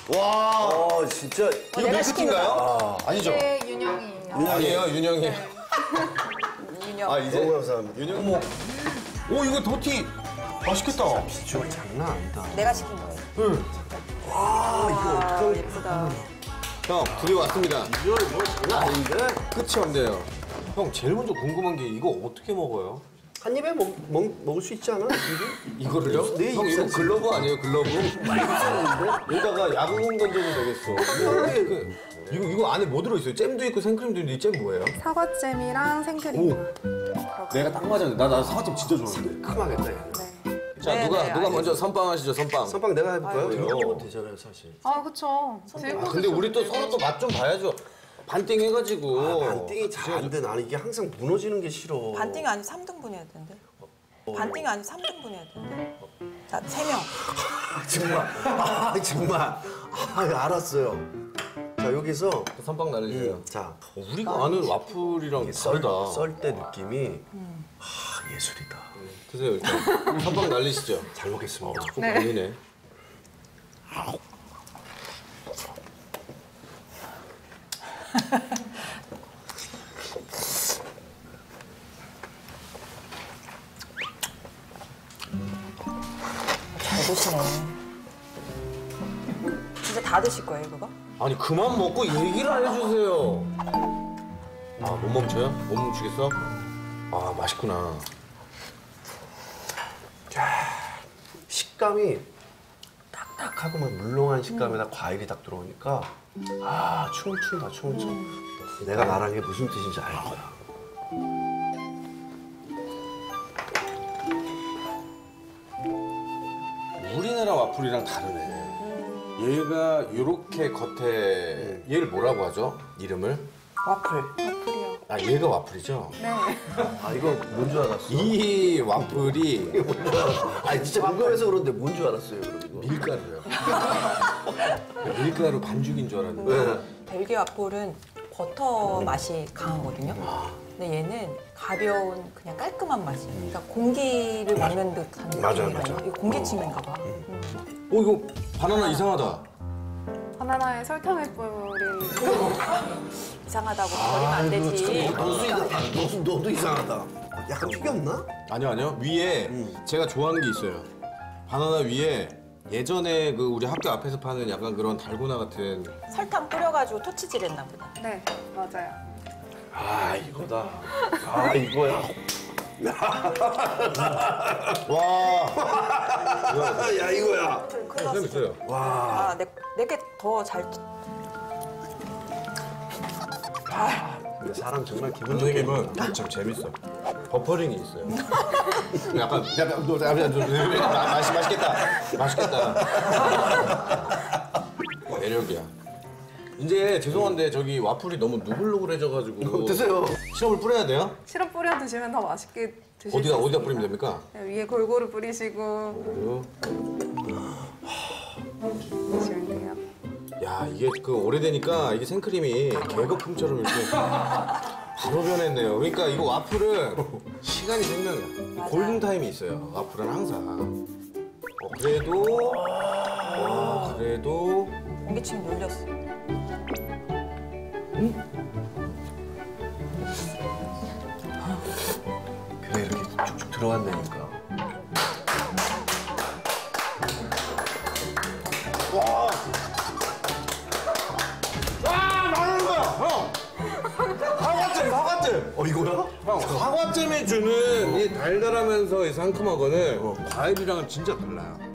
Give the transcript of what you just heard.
와, 진짜. 이거 밀크티인가요? 아니죠? 네, 윤영이에요. 아니에요, 윤영이. 윤영. 아, 이제? 너무 감사합니다. 윤영, 어머. 오, 이거 더티. 맛있겠다. 비주얼 장난 아니다. 내가 시킨 거예요. 응. 아, 예쁘다. 형, 둘이 왔습니다. 비주얼 뭐 장난 아닌데? 끝이 없네요. 형, 제일 먼저 궁금한 게 이거 어떻게 먹어요? 한 입에 먹을 수 있지 않아? 이거를요? 네, 형, 이거 있었지. 글러브 아니에요, 글러브? 여기다가 야구공 던져도 되겠어. 이거 안에 뭐 들어있어요? 잼도 있고 생크림도 있는데 이 잼 뭐예요? 사과잼이랑 생크림. 내가 딱 맞았는데. 나 사과잼 진짜 좋아하는데. 큼하겠다. 얘. 네. 자, 네, 누가 네, 먼저 선빵 하시죠, 선빵. 선빵 내가 해볼까요? 아유, 이거 먹으면 되잖아요, 사실. 아, 그쵸. 근데 우리 또 서로 또 맛 좀 봐야죠. 반띵 해가지고. 반띵이 잘 안 돼. 나는 이게 항상 무너지는 게 싫어. 반띵이 아니고 3등분 해야 되는데. 반띵이 아니고 3등분 해야 되는데. 자, 3명. 정말. 정말. 알았어요. 자, 여기서 선빵 날리세요. 자, 우리가 아는 와플이랑 다르다. 썰 때 느낌이 예술이다. 드세요, 일단. 선빵 날리시죠. 잘 먹겠습니다. 조금 걸리네. 잘 드시네. 진짜 다 드실 거예요, 그거? 아니, 그만 먹고 얘기를 안 해주세요. 아, 못 멈춰요? 못 멈추겠어? 아, 맛있구나. 식감이 딱딱하고 막 물렁한 식감에다 과일이 딱 들어오니까 춤춘다. 내가 말한 게 무슨 뜻인지 알 거야. 우리나라 와플이랑 다르네. 얘가 요렇게 겉에 얘를 뭐라고 하죠? 이름을? 와플. 와플이요. 아, 얘가 와플이죠? 네. 이거 뭔 줄 알았어? 이 와플이 진짜 궁금해서 그런데 뭔 줄 알았어요, 그럼 이거? 밀가루요. 밀가루 반죽인 줄 알았는데 벨기에 와플은 버터 맛이 강하거든요. 근데 얘는 가벼운 그냥 깔끔한 맛이에요. 그러니까 공기를 먹는 듯한 맞아요, 느낌이 맞아. 나요. 이거 공기침인가 봐. 이거 바나나 이상하다. 바나나에 설탕을 뿌린. 이상하다고 버리면 안 되지. 너도 이상하다. 약간 튀겼나? 아니요. 위에 제가 좋아하는 게 있어요. 바나나 위에 예전에 그 우리 학교 앞에서 파는 약간 그런 달고나 같은 설탕 뿌려가지고 토치질 했나 보다. 네, 맞아요. 이거다. 이거야. 와. 야, 이거야. 큰일 났어. 있어요. 아, 내게 더 잘. 근데 사람 정말 기분 좋게. 선생님은 참 재밌어. 버퍼링이 있어요. 약간 맛있겠다. 매력이야. 이제 죄송한데 저기 와플이 너무 누글누글해져가지고 드세요. 시럽을 뿌려야 돼요? 시럽 뿌려 드시면 더 맛있게 드실 수 있어요. 어디다 뿌리면 됩니까? 네, 위에 골고루 뿌리시고 드시면 돼요. 야, 이게 그 오래되니까 이게 생크림이 개거품처럼 이렇게 바로 변했네요. 그러니까 이거 와플은 시간이 생명이야. 골든 타임이 있어요. 와플은 항상. 그래도 공기침 눌렸어. 그래, 이렇게 쭉쭉 들어간다니까. 나는 거야, 형. 사과잼. 이거야? 형, 사과잼이 주는 이 달달하면서 이 상큼한 거는 과일이랑은 진짜 달라요.